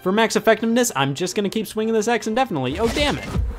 For max effectiveness, I'm just gonna keep swinging this X indefinitely. Oh, damn it.